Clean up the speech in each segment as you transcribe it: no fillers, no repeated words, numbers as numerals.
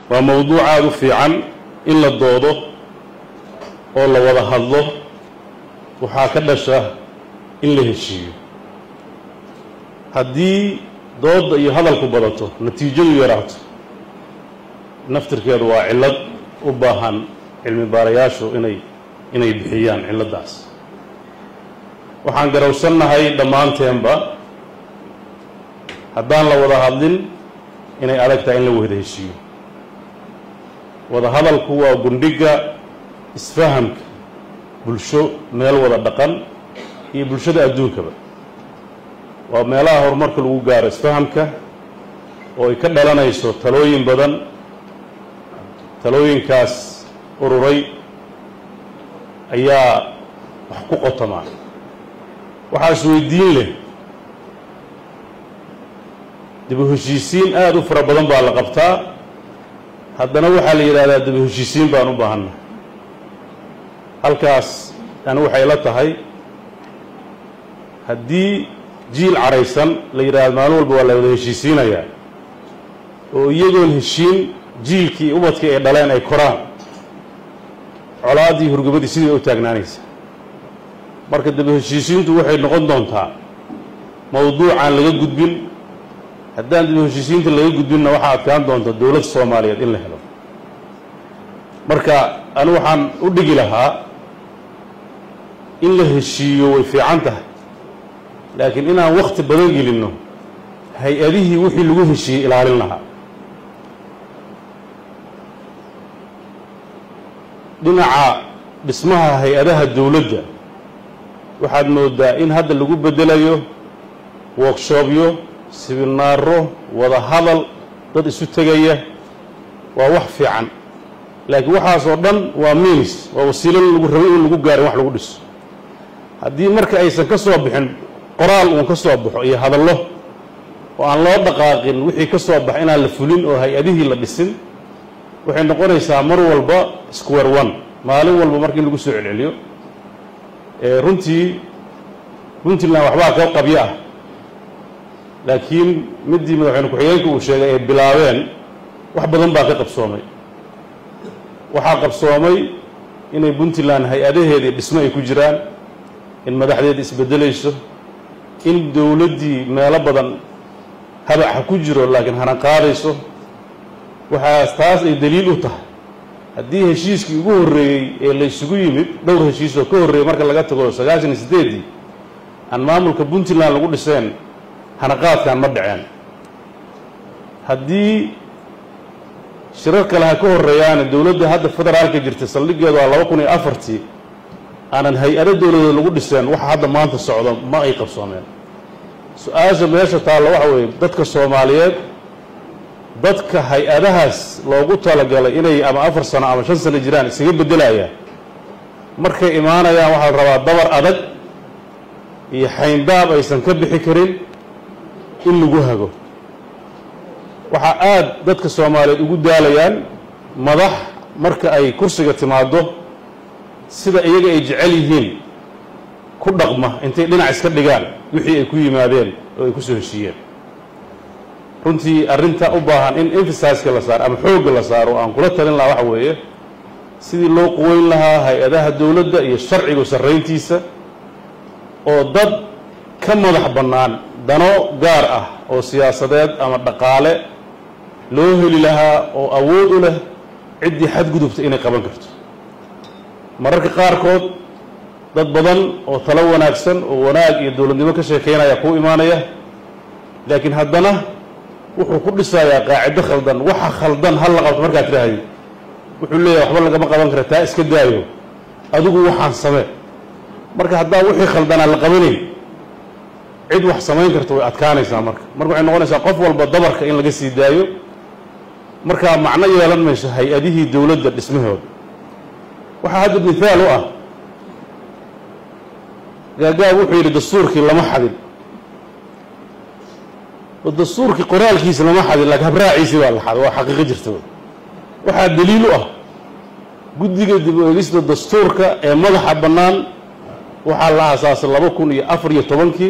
وموضوع في عن إلا الضوضة ولا وضع هضله وحاكد الشاه إلا الشيء هدي ضوض هذا الكبرته نتيجة يرات نفتر كده وعلة وباهن علم بارياشو إني بحيان علة داس وحان قروسنا هاي دمان تيمبا هدان لو وضع هضلين إني ألقتا إن لو هده الشيء وضع هذا الكوة وبندقة اسفهمك بلشو ميل وضع دقن هي بلشو دا أدون كبا وميلها هرمارك الوقار اسفهمك ويكد لنا يسو تلوين بدن تلوين كاس أروري أيها حقوق الطمع وحاسو الدين له دبو هشيسين آدو فربضان بالقبطاء هذا نوحى لي إلى دبو هشيسين بانو باهنا هالكاس نوحى إلى هدي جيل عريسان ليراد مالول بولا هشيسين أيها ويجون هشين جيل كي أمت كي دلين أي قرآن علادي هرقبتي سيدي أو تاجنانيس marka dib heshiisiintu waxay noqon doontaa mowduuc aan laga gudbin haddaan dib heshiisiinta laga gudbinna waxa adkaan doonta dawladda Soomaaliyeed in la helo marka anu waxaan u dhigi lahaa in la heshiiyo way fiican tahay laakiin inaan waqti badan gelino hay-adihii wixii lagu heshiiyay ilaalin lahaa dhinaca dhismaha hay-adaha dawladda waxaad moodaa in hadda lagu bedelayo workshopyo seminaaro wada hadal dad isu tagaya waa wax fiican laakiin waxaas oo dhan waa means waa wasiilo lagu rabay in lagu gaaro wax lagu dhiso haddii marka aysan ka soo bixin qoraal uu ka soo baxo iyo hadallo oo aan loo dhaqaaqin wixii ka soo bax inaan la fulin oo hay-adihii la dhisin waxay noqonaysaa mar walba square one maalin walba markii lagu soo celceliyo runtii puntland waxbaa ka qabyo ah laakiin midii madaxweyne ku-xigeenka uu sheegay ay bilaabeen wax badan baa ka qabsoomay waxaa qabsoomay inay puntland hay-adaheedii dhismo ay ku jiraan in madaxdeeda isbedelayso in dawladdii meelo badan habaxa ku jiro laakiin hanan qaadayso waxaas taas ay daliil u tahay haddii heshiiskii ugu horreeyey ee la isugu yimid dhowr heshiis oo ka horreeyey marka laga tago 98 aan maamulka puntland lagu dhiseen hanaqaadkan ma dhaceen haddii shirar kale ha ka horreeyaan dawladda hadda federaalka jirta saldhigeedu waa 2004 aanan hay-ado dawladeed lagu dhiseen waxa hadda maanta socdo ma ay qabsoomeen su-aasha meesha taalla waxa weeye dadka Soomaaliyeed dadka hay-adahaas loogu talagalay inay ama 4 sano ama 5 sano jiraan isaga bedelayaan markay imaanayaan waxa la rabaa dabar adag iyo xayndaab aysan ka bixi karin in lagu hago waxa aad dadka Soomaaliyeed ugu daalayaan madax marka ay kursiga timaado sida iyaga ay jecel yihiin ku dhaqma intay dhinac iska dhigaan wixii ay ku yimaadeen oo ay ku soo heshiiyeen runtii arrinta u baahan in emphasize la saaro ama xoog la saaro aan kula talin lahaa waxa weeye sidii loo qoweyn lahaa hay-adaha dawladda iyo sharciga sarreyntiisa oo dad ka madax bannaan dano gaar ah oo siyaasadeed ama dhaqaale loo heli lahaa oo awood u leh ciddii xadgudubta inay qaban karto mararka qaarkood dad badan oo talo wanaagsan oo wanaag iyo dawladnimo ka sheekeynaya ku imaanaya laakiin haddana wuxuu ku dhisayaa qaacido khaldan waxa khaldan hal la qabto markaa tiraahdo wuxuu leeyahay waxba lagama qaban karo taa iska daayo adigu waxaan samee marka haddaa wixii khaldan la qabanay cid wax samayn karto way adkaanaysaa marka waxay noqonaysaa qof walba dabarka in laga sii daayo marka macno yeelan mayso hay-adihii dawladda dhismahooda waxa hadda midaal u ah gaagaab wuxuu yidhi dastuurkii lama xadin والدستور كقرال كيس لما حد لك هبراء عيسى ولا حد وحقيقة جرته واحد دليله قد يجلس الدستور كمضح بنان وحال أساس الله بكون يأفر يتوانكي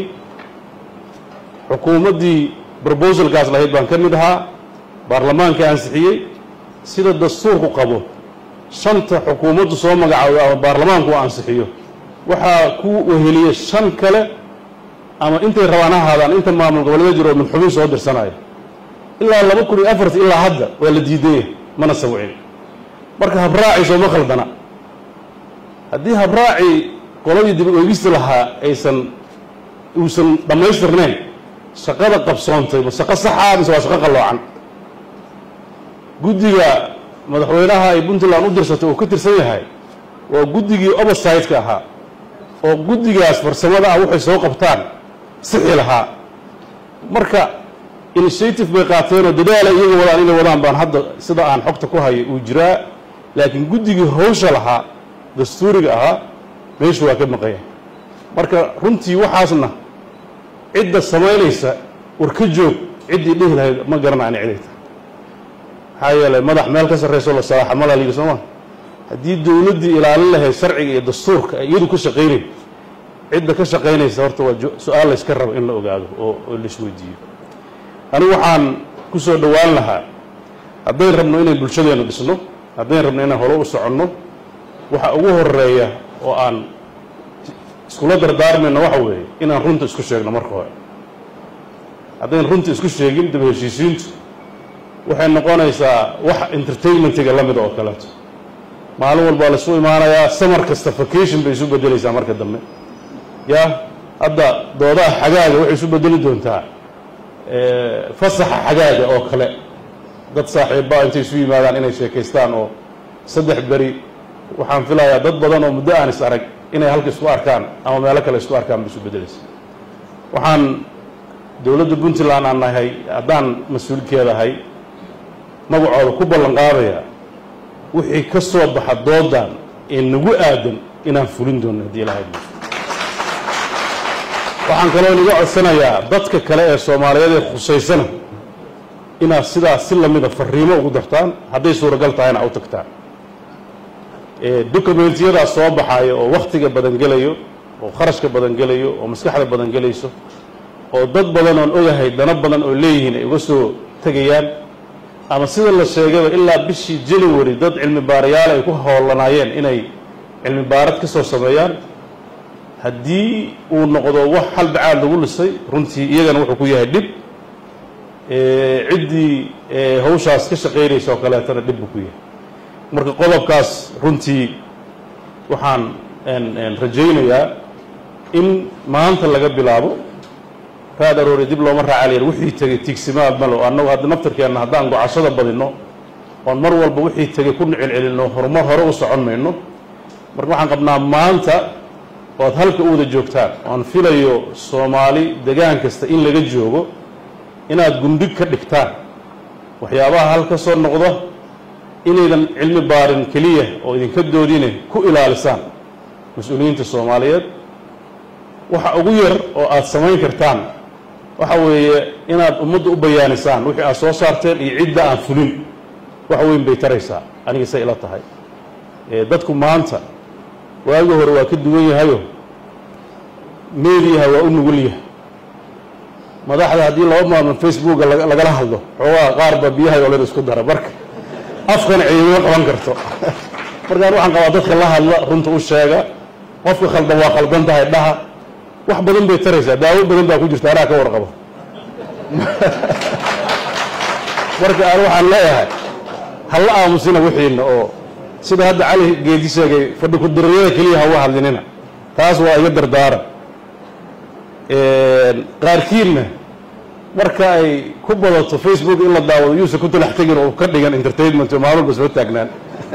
حكومة دي بروبوزل قاس لهيد بان كمدها برلمان كان سحيي sida dastuurku qabo shanta xukuumaddu soo magacaabo ama baarlamaanku ansixiyo waxaa ku weheliya shan kale ama intay rabaan ha ahaadaan inta maamul goboleed jiro min xubin soo dirsanaya ilaa 2004 ilaa hadda waa la diiday mana sawicin marka habraaci soo ma khaldana haddii habraaci qoladii dib u eegista lahaa uusan dhammaystirnayn shaqada qabsoontay ma shaqo sax ah mise waa shaqo qaloocan guddiga madaxweynaha ay puntland u dirsatay uu ka tirsan yahay waa guddigii oversight-ka ahaa oo guddigaas farsamada ah waxay soo qabtaan sixi lahaa marka initiative bay qaateenoo dadaala iyaga wadaan inay wadaan baan hadda sida aan xogta ku hayo uu jiraa laakiin guddigii hawsha lahaa dastuuriga ahaa meeshu waa ka maqan yahay marka runtii waxaasna cidda samaynaysa war ka joog ciddii dhihi lahayd ma garanayna ciday tahay maxaa yeelay madax meel ka sarrayso la salaaxa ma la liga sooma haddii dowladdii ilaalin lahayd sharciga iyo dastuurka ay iyadu ka shaqaynayn cidda ka shaqaynaysa horta waa su-aal layska rabo in la ogaado oo la isweydiiyo anigu waxaan ku soo dhowaan lahaa haddayn rabno inay bulshadeennu dhisno haddayn rabno inaan hore u soconno waxa ugu horeeya oo aan iskula dardaarmayno waxa weeye inaan runta isku sheegno marka hore haddayn runta isku sheegin dib heshiisiintu waxay noqonaysaa wax entertainmentiga la mid oo kaleeto maalin walbaa la isu imaanayaa samar kasta vacation bay isu beddelaysaa marka dambe yaa hadda doodaha xagaaga waxay isu beddeli doontaa fasaxa xagaaga oo kale dad saaxiibbaa intay isu yimaadaan inay sheekaystaan oo 3 beri waxaan filayaa dad badan oo muddo aan is arag inay halka isku arkaan ama meelo kale isku arkaan bay isu beddelaysaa waxaan dowladda puntland aan nahay haddaan mas-uulkeedahay magacooda ku ballan qaadayaa wixii ka soo baxa doodan ee nagu aadan inaan fulin doono haddii ilaahay waxaan kaloo niga codsanayaa dadka kale ee soomaaliyeed ee khusaysana inaad sidaas si lamida fariimo ugu dartaan hadday suuragal tahayna u tagtaan dokumentiyadaas soo baxayo oo wakhtiga badan gelayo oo kharashka badan gelayo oo maskaxda badan gelayso oo dad badan oon ogahay dana badan oo leeyihiin ay uga soo tegayaan ama sida la sheegayba ilaa bishii January dad cilmi baarayaal ay ku howlanaayeen inay cilmi baarad ka soo sameeyaan haddii uu noqdo wax hal bacaad lagu lisay runtii iyagana wuxuu ku yahay dhib ciddii hawshaas ka shaqaynaysa oo kaleetana dhib buu ku yahay marka qodobkaas runtii waxaan rajaynayaa in maanta laga bilaabo raad aroori dib looma raacaliyeen wixii tagay tigsimaad malo annagu hadda naftarkeenna haddaan gocashada badinno oon mar walba wixii tagay ku celcelinno horumar hore u socon mayno marka waxaan qabnaa maanta ood halka u wada joogtaan oon filayo soomaali degaan kasta in laga joogo inaad gundhig ka dhigtaan waxyaabaha halka soo noqdo inaydan cilmi baarin keliya oo idinka doodine ku ilaalisaan mas-uuliyiinta soomaaliyeed waxa ugu yar oo aad samayn kartaan waxa weeye inaad ummadda u bayaanisaan wixii aad soo saarteen iyo cidda aan fulin wax weyn bay taraysaa aniga say ila tahay dadku maanta waagi hore waa ka duwan yahayo meediyaha waa u nugul yahay madaxda haddii laba maalmood facebooka lagala hadlo xoogaa qaarba biyaha oo leen isku dara marka afkana ciidama qaban karto markaan waxaan qabaa dadka la hadla runta u sheega qofka khaldan waa khaldan tahay dhaha wax badan bay taraysaa daawo badan baa ku jirta anaa ka warqabo marka aan waxaan leeyahay halla aamusina wixiina oo sida hadda cali geedi sheegay fadhi ku diriyada keliya hawa hadlinina taas waa iga dardaaran qaarkiinna marka ay ku badato facebook in la daawado yuusan ku talax tegin oo ka dhigan entertainment oo maalin walba soo taagnaan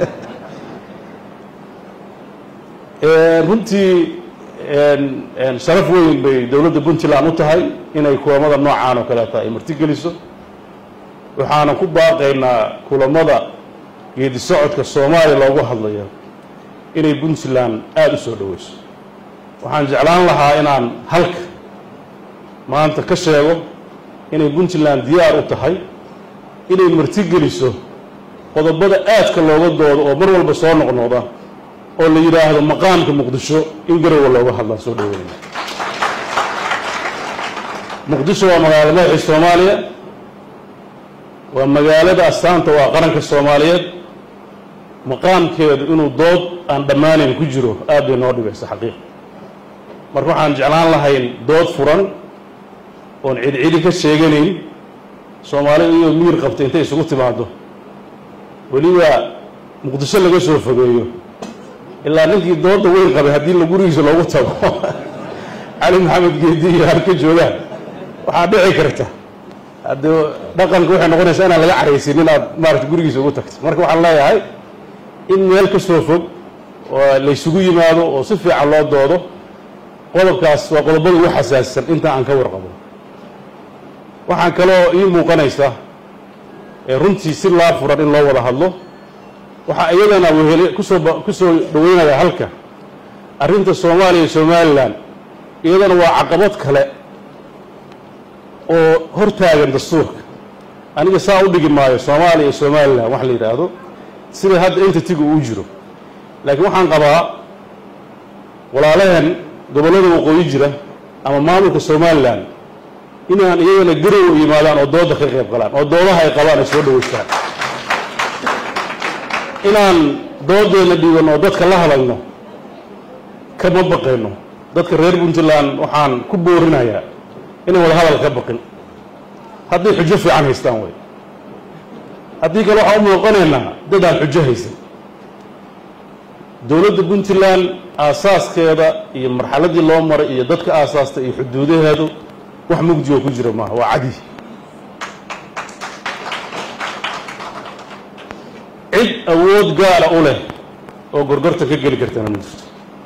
runtii sharaf weyn bay dowladda puntland u tahay inay kulamada noocaan oo kaleeta ay martigeliso waxaana ku baaqaynaa kulamada geedi socodka soomaaliya loogu hadlayo inay puntland aada u soo dhoweyso waxaan jeclaan lahaa inaan halka maanta ka sheego inay puntland diyaar u tahay inay martigeliso qodobada aadka looga doodo oo mar walba soo noqnoqda oo la yidhaahdo maqaamka muqdisho in garowa looga hadlaan soo dhaweynaya muqdisho waa magaalo madaxii soomaaliya ومقالة أستانتا وقرنك الصوماليات مقام كيد إنه ضد أن دمانين كجرو آبي نوردي بس حقيقة مركو حان جعلان لهاين ضد فرن ونعيد عيدي كالشيغانين صومالي إيو مير قبتين تاي سقوطي بعضو وليوا مقدسة لغا سوفا بيو إلا نكي ضد وين قبل هدين لغوريس لغو تابو علي محمد قيدي هاركي جوغان وحابيعي كرتا هادو دقن كوحي نقول سانا لغا عريسي نينا مارت غوريس لغو تاكت مركو حان الله يهي إن ميلك سوفوك وليسوغو يمادو وصفي على الله دودو qodobkaas waa qodobada ugu xasaasisan inta aan ka warqabo waxaan kaloo ii muuqanaysa runtii si laa furan in loo wada hadlo waxa iyadana weheli ku soo dhaweynaya halka arrinta Soomaaliya iyo Somaliland iyadana waa caqabad kale oo hortaagan dastuurka aniga saa u dhigi maayo Soomaaliya iyo Somaliland wax la yiraahdo sida hadda inta tigu uu jiro laakiin waxaan qabaa walaalahan gobolada waqooyi jira ama maamulka Somaliland inaan iyagana garow yimaadaan oo dooda ka qayb galaan oo doodaha ay qabaan ay soo dhaweystaan inaan doodeena dhiibano dadka la hadalno kama baqayno dadka reer Puntland waxaan ku boorinayaa inay wada hadal ka baqin haddii xujo fiican haystaan way haddii kale waxa u muuqanaynaa dad aan xujo haysan dowladda Puntland asaaskeeda iyo marxaladii loo maray iyo dadka aasaasta iyo xuduudaheedu wax mugdi oo ku jira ma waa cadi cid awood gaar ah u leh oo gorgorta ka gali kartana ma jirto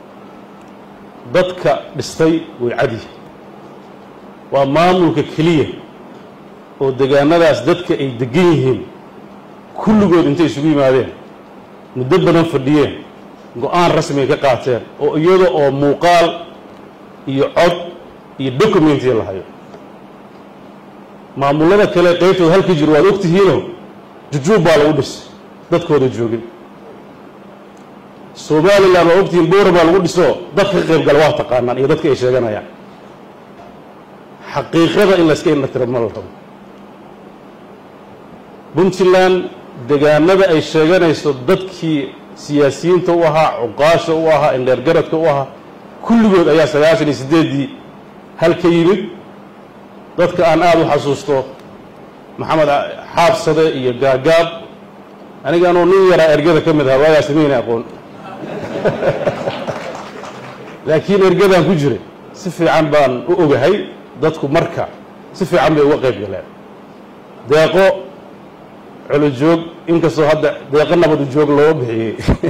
dadka dhistay way cadi waa maamulka kaliya oo deegaanadaas dadka ay degan yihiin kulligood intay isugu yimaadeen muddo badan fadhiyeen go'aan rasmi ka qaateen oo iyada oo muuqaal iyo cod iyo document la hayo maamulada kale qaybtooda halka jiro waad ogtihiino jujub baa lagu dhisay dadkooda joogin Soomaaliland waa ogtihiin boor baa lagu dhiso dadka qayb gal waa taqaanaan iyo dadka ay sheeganayaan xaqiiqada in la iska indhatiro ma laha Puntland deegaanada ay sheeganayso dadkii siyaasiyiinta u ahaa cuqaasha u ahaa indheer garadka u ahaa kulligood ayaa 98 halka yimid dadka aan aad u xasuusto maxamed xaabsade iyo gaagaab aniga anoo nin yara ergada ka mid ah waa sameeyay aqoon laakiin ergadan ku jiray si fiican baan u ogahay dadku marka si fiican bay uga qayb galeen deeqo culujoog inkastoo hadda deeqa nabad u joog loo bixiyay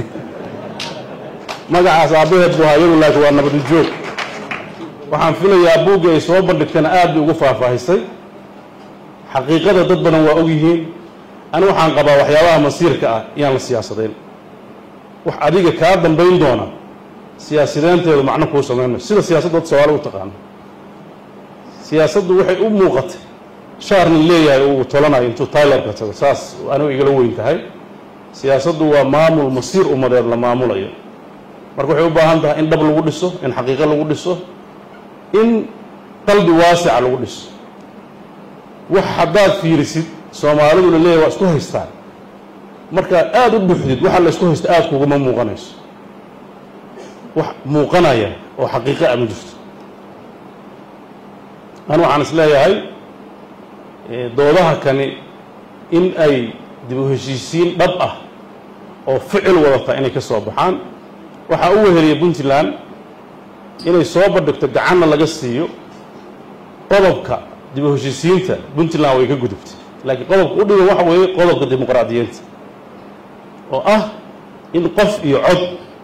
magacaas aabaheed buu hayay laakiin waa nabad u joog waxaan filayaa buugga ay soo bandhigtana aad ugu faahfaahisay xaqiiqada dad badan waa og yihiin anigu waxaan qabaa waxyaabaha masiirka ah iyaan la siyaasadeyn wax adiga ka dambeyn doona siyaasiyiinteedu macna ku sameeyay sida siyaasadda Soomaaliya u taqaan siyaasaddu waxay u muuqatay shaarni leeyahay uu tolanayo intuu Tyler ka tago saas anigu igala weyn tahay siyaasaddu waa maamul masiir umadeed la maamulayo marka waxay u baahan tahay in dab lagu dhiso in xaqiiqo lagu dhiso in qalbi waasic lagu dhiso wax hadaad fiirisid Soomaalidu leeyahay waa isku haystaan marka aad u buuxdid waxa la isku haysto aad kugu ma muuqanayso wax muuqanaya oo xaqiiqo ah ma jirto أنا waxaan isleeyahay doodaha kani in ay dib u heshiisiin dhab ah oo ficil wadata inay ka soo baxaan waxa uu weheliyay Puntland inay soo bandhigto gacanna laga siiyo qodobka dib u heshiisiinta Puntland way ka gudubtay laakiin qodobka u dhigo waxa weeye qodobka dimuqraadiyiinta oo ah in qof iyo cod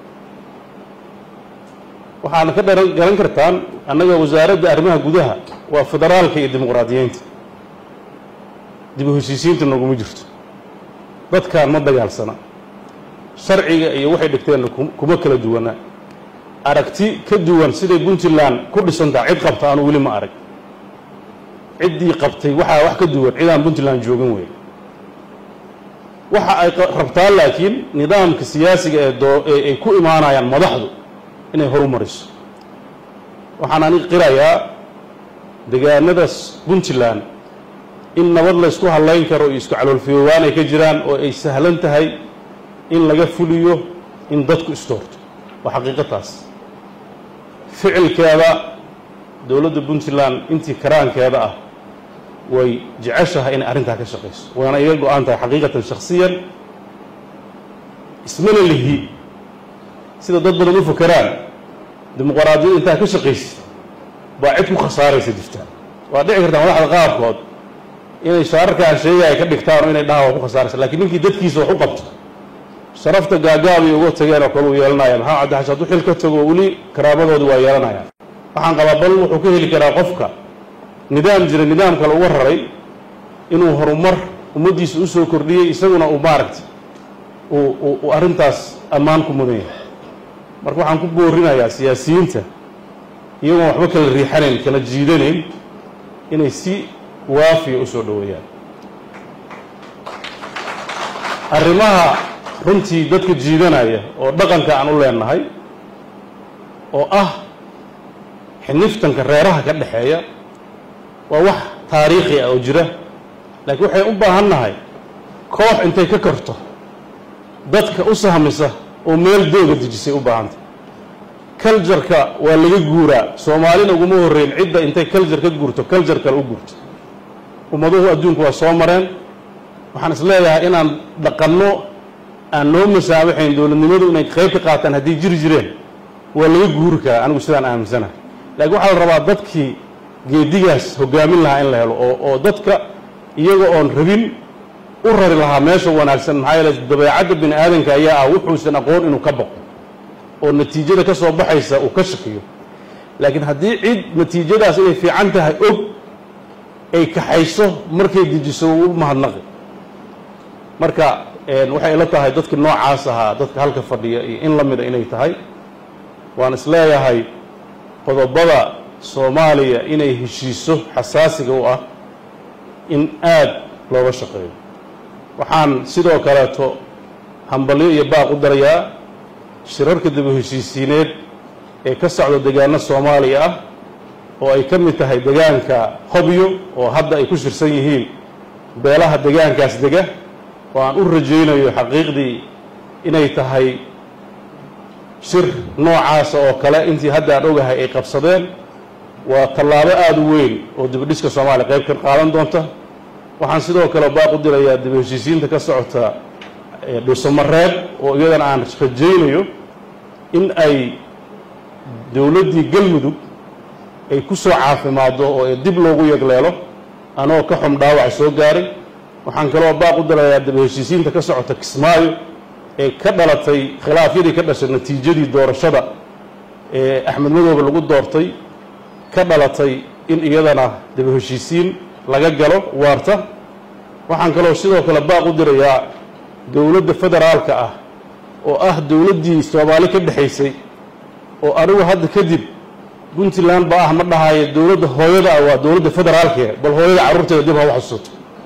waxaan ka garan kartaan annaga wasaaradda arrimaha gudaha waa federaalka iyo dimuqraadiyiinta dib u heshiisiinta nagu jirto dadkaan ma dagaalsana sharciga iyo waxay dhigteen kuma kala duwana aragti ka duwan sida Puntland ku dhisantaa cid qabta aan wali ma arag ciddii qabtay waxa wax ka duwan cidaan Puntland joogin weey waxa ay rabtaan laakiin nidaamka siyaasiga ee ku imaanayaan madaxdu inay horumariso waxaan aniga qirayaa deegaanada Puntland in nabad la isku halayn karo iyo isku caloolfiyowaan ay ka jiraan oo ay sahlan tahay in laga fuliyo in dadku istoorto waa xaqiiqataas ficilkeeda dowladda Puntland intii karaankeeda ah way jeceshahay in arrinta ka shaqeyso waana iga go'an tahay xaqiiqatan shakhsiyan ismana lihi sida dad badan u fakaraan dimuqraadiyadda inta ka shaqeyso baa cid ku khasaaraysa jirta waa dhici kartaa madaxda qaarkood inay shaararkaan sheegay ka dhigtaan inay dhaha ku khasaaraysa laakiin ninkii dadkiisa wax u qabto sharafta gaagaab iyo uga tageen oo kale uu yeelanaya maxaa cadda xashad u xil ka tago wali karaamadoodu waa yeelanayaan waxaan qabaa bal wuxuu ka heli karaa qofka nidaam jira nidaam kale uga raray inuu horumar ummadiisa u soo kordhiyay isaguna uu maaragtay uu arrintaas ammaan ku mudan yahay marka waxaan ku boorinayaa siyaasiyiinta iyagoo waxba kala riixanayn kala jiidanayn inay si waafiya u soo dhaweeyaan arrimaha runtii dadka jiidanaya oo dhaqanka aan u leenahay oo ah xiniftanka reeraha ka dhaxeeya waa wax taariikhi ah oo jira laakiin waxay u baahannahay koox intay ka korto dadka u sahmisa oo meel dooga dejisay u baahanta culture-ka waa laga guuraa Soomaalina uguma horreyn cidda intay culture ka guurto culture kale u guurto ummaduhu adduunku waa soo mareen waxaan isleeyahay inaan dhaqanno aan noo masaabaxayn dowladnimadu inay qayb ka qaataan haddii jiri jireen waa laga guuri karaa anigu sidaan aaminsanahay laakiin waxaa la rabaa dadkii geedigaas hogaamin lahaa in la helo oo dadka iyaga oon rabin u rari lahaa meesha wanaagsan maxaa yeelay dabeecadda bini aadanka ayaa ah wuxuusan aqoon inuu ka baqo oo natiijada ka soo baxaysa uu ka shakiyo laakiin haddii cid natiijadaas inay fiican tahay og ay kaxayso markay dejiso u mahadnaqi marka waxay ila tahay dadka noocaas ahaa dadka halka fadhiya iyo in la mida inay tahay waan isleeyahay qodobada Soomaaliya inay heshiiso xasaasiga u ah in aad looga shaqeeyo waxaan sidoo kaleeto hambalyo iyo baaq u darayaa shirarka dib u heshiisiineed ee ka socda deegaanada Soomaaliya ah oo ay ka mid tahay deegaanka Hobyo oo hadda ay ku shirsan yihiin beelaha deegaankaas dega oo aan u rajaynayo xaqiiqdii inay tahay shir noocaas oo kale intii hadda aan ogahay ay qabsadeen waa tallaabo aad u weyn oo dib u dhiska Soomaaliya qayb ka qaadan doonta waxaan sidoo kale baaq u dirayaa dib u heshiisiinta ka socota Dhuusamareeb oo iyadana aan rajaynayo in ay dowladdii Galmudug ay ku soo caafimaado oo dib loogu yagleelo anoo ka xum dhaawac soo gaaray waxaan kaloo baaq u dirayaa dib u heshiisiinta ka socota Kismaayo ee ka dhalatay khilaafyadii ka dhashay natiijadii doorashada ee Axmed Madoobe lagu doortay ka dhalatay in iyadana dib u heshiisiin laga galo waarta waxaan kaloo sidoo kale baaq u dirayaa dowladda federaalka ah oo ah dowladdii Soomaali ka dhaxaysay oo anigu hadda kadib Puntland baa ah ma dhahayo dowladda hooyada ah waa dowladda federaalka bal hooyada carruurteeda dib ha wax xasuusto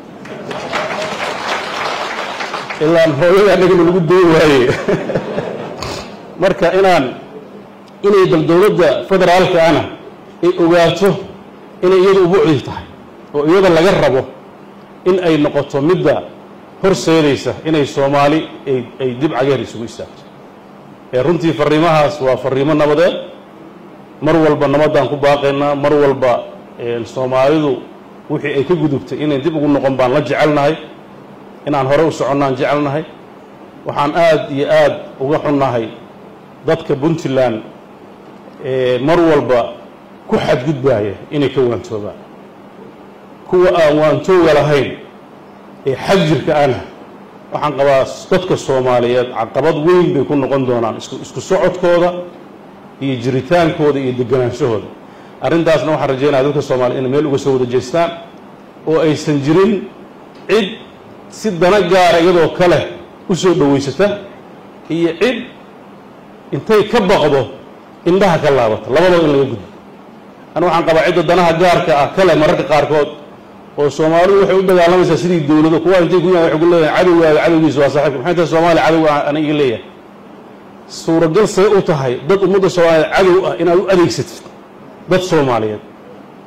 ilaa hooyada anaga lagu doowaayay marka inay dal dowladda federaalka ana ay ogaato inay iyadu u buucdi tahay oo iyada laga rabo in ay noqoto midda horseedaysa inay Soomaali ay dib cageer isugu istaagto runtii fariimahaas waa fariimo nabadeed mar walba nabadaan ku baaqaynaa mar walba Soomaalidu wixii ay ka gudubtay inay dib ugu noqon baan la jecelnahay inaan hore u soconaan jecelnahay waxaan aad iyo aad uga xunnahay dadka Puntland mar walba ku xadgudbaaya inay ka waantoobaan kuwa aan waantooga lahayn xag jirka ana waxaan qabaa dadka Soomaaliyeed caqabad weyn bay ku noqon doonaan isku socodkooda iyo jiritaankooda iyo degenaanshahooda arrintaasna waxaan rajaynayaa dadka Soomaaliyeed inay meel uga soo wada jeestaan oo aysan jirin cid si dana gaara iyadoo kale u soo dhaweysata iyo cid intay ka baqdo indhaha ka laabata labadaba in laga gudbo ana waxaan qabaa cidda danaha gaarka ah kale mararka qaarkood oo Soomaalidu waxay u dagaalamaysaa sidii dawladda kuwa intay ku yahay ugu leeyahay cadawga cadawgiisa waa saaxiibka maxay tahay Soomaali cadawga ana iga leeyahay suuragal say u tahay dad ummadda Soomaaliyeed cadow ah inaad u adeegsatid dad Soomaaliyeed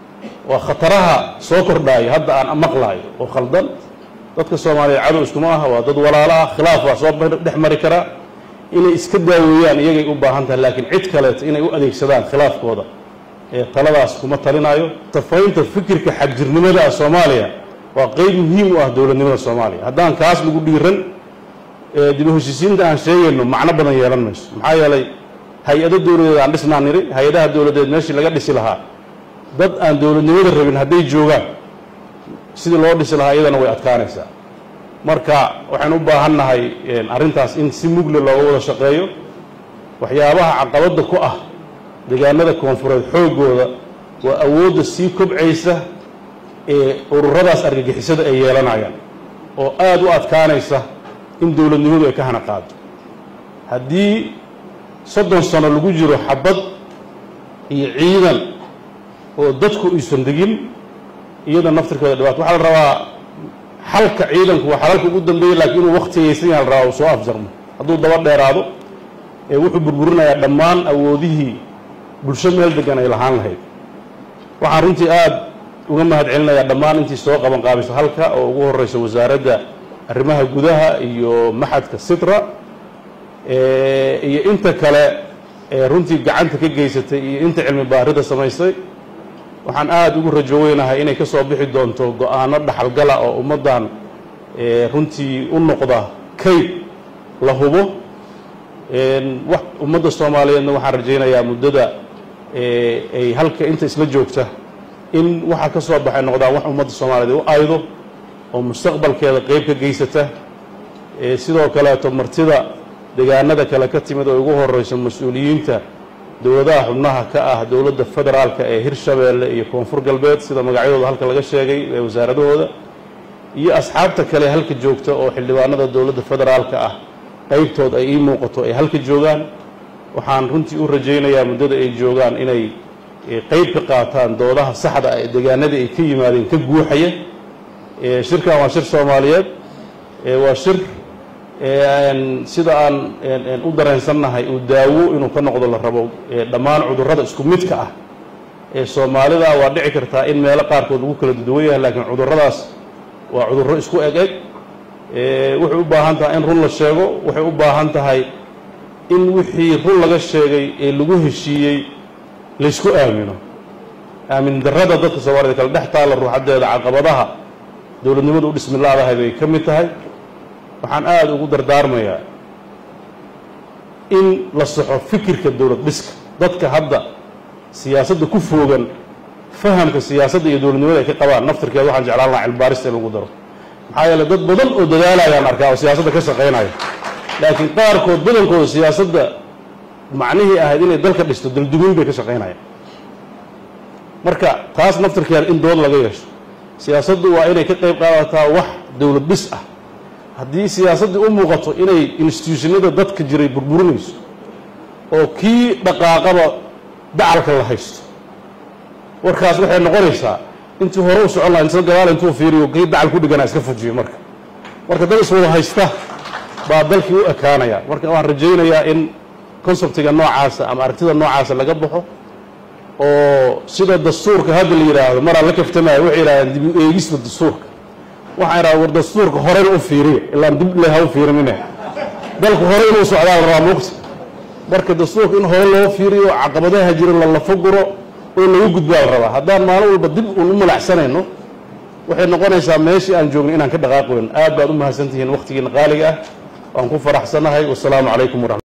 وخطرها سوكر داي هذا أنا مقلاي وخلدن dadka Soomaaliyeed cadow iskuma aha waa dad walaalo ah khilaaf waa soo dhexmari kara inay iska daawiyaan iyagay u baahan tahay laakiin cid kale inay u adeegsadaan khilaafkooda ee taladaas kuma talinayo tafaynta fikirka xagjirnimada Soomaaliya waa qayb muhiim u ah dawladnimada Soomaaliya haddaan kaas lagu dhiiran dib u heshiisiinta aan sheegayno macno badan yeelan mayso maxaa yeelay hay'ado dawladeed aan dhisnaan niri hay'adaha dawladeed meeshii laga dhisi lahaa dad aan dawladnimada rabin haday joogaan sidii loo dhisi lahaa iyadana way adkaanaysaa marka waxaan u baahannahay arintaas in si mugle looga wada shaqeeyo waxyaabaha caqabada ku ah deegaanada koonfureed xoogooda waa awoodda sii kobcaysa ee ururadaas argagixisada ay yeelanayaan oo aad u adkaanaysa in dawladnimadu ay ka hana qaado haddii 30 sano lagu jiro xabad iyo ciidan oo dadku aysan degin iyada naftirkeeda dhibaato waxa la rabaa xalka ciidanku waa xalalka ugu dambeeyay laakiin uu waqtigeysan yahay la rabo soo afjarmo hadduu daba dheeraado ee wuxuu burburinayaa dhammaan awoodihii bulsho meel degan ay lahaan lahayd waxaan runtii aad uga mahadcelinayaa dhammaan intii soo qaban qaabisay halka oo ugu horeysa wasaaradda arrimaha gudaha iyo maxadka sitra iyo inta kale runtii gacanta ka geysatay iyo inta cilmi baarida samaysay waxaan aad ugu rajooynahay inay ka soo bixi doonto go'aano dhaxalgala oo ummadan runtii u noqda kayd la hubo wax ummadda Soomaaliyeedna waxaan rajaynayaa muddada ay halka inta isla joogta in waxa ka soo baxay noqdaan wax ummadda Soomaaliyeed u aydo oo mustaqbalkeeda qayb ka geysata sidoo kale martida deegaanada kale ka timid oo ugu horeysa mas'uuliyiinta dawladaha xubnaha ka ah dawladda federaalka ee Hirshabeelle iyo Koonfur Galbeed sida magacyadooda halka laga sheegay ee wasaaradooda iyo asxaabta kale halka joogta oo xildhibaanada dawladda federaalka ah qaybtood ay muuqato ay halka joogaan waxaan runtii u rajaynayaa muddada ay joogaan inay qayb ka qaataan doodaha saxda ah ee deegaanada ay ka yimaadeen ka guuxaya shirkan waa shir Soomaaliyeed waa shir sida aan u dareensannahay uu daawo inuu ka noqdo la rabo dhammaan cudurrada isku midka ah ee Soomaalida waa dhici kartaa in meelo qaarkood ugu kala duwan yahay laakiin cudurradaas waa cudurro isku eg wuxuu u baahan tahay in run la sheego wuxuu u baahan tahay in wixii run laga sheegay ee lagu heshiiyey la isku aamino aamin darrada dadka Soomaalida kala dhex taala ruuxadeeda caqabadaha dawladnimadu u dhismilaadahay bay ka mid tahay waxaan aad ugu dardaarmayaa in la saxo fikirka dawlad dhiska dadka hadda siyaasadda ku foogan fahamka siyaasadda iyo dawladnimada ay ka qabaan naftirkeeda waxaan jeclaan lahaa cilmi baaris in lagu daro maxaa yeelay dad badan oo dadaalayaan arkaa oo siyaasadda ka shaqeynaya laakiin qaarkood badankooda siyaasadda macnihii ahayd inay dalka dhisto daldumin bay ka shaqeynayaan marka taas naftirkeeda in dood laga yeesho siyaasaddu waa inay ka qayb qaadataa wax dawlad dhis ah haddii siyaasaddu u muuqato inay institutionada dadka jiray burburinayso oo kii dhaqaaqaba dacalka la haysto warkaas waxay noqonaysaa intii hore u socon lahaa inta gadaal intuu fiiriyo kii dacal ku dhigana iska fujiyo marka dad iswada haysta baa dalkii u ekaanaya marka waxaan rajaynayaa in conceptiga noocaasa ama aragtida noocaasa laga baxo oo sida dastuurka hadda la yiraahdo maraa la kaftamayo waxay yiraahdaan dib u eegista dastuurka waxaan raadin war dastuurka hore u fiiriyo ilaa dib leh ha u fiirinina dalku hore inuu socdaa la rabaa muqt marka dastuurka in hore loo fiiriyo caqabadaha jira la lafaguro oo lagu gudbaa la rabaa haddaan maalin walba dib u malacsanayno waxay noqonaysaa meeshii aan joogno inaan ka dhaqaaqoyn aad baad u mahadsantihiin waqtigiina qaaliga ah waan ku faraxsanahay wassalaamu calaykum.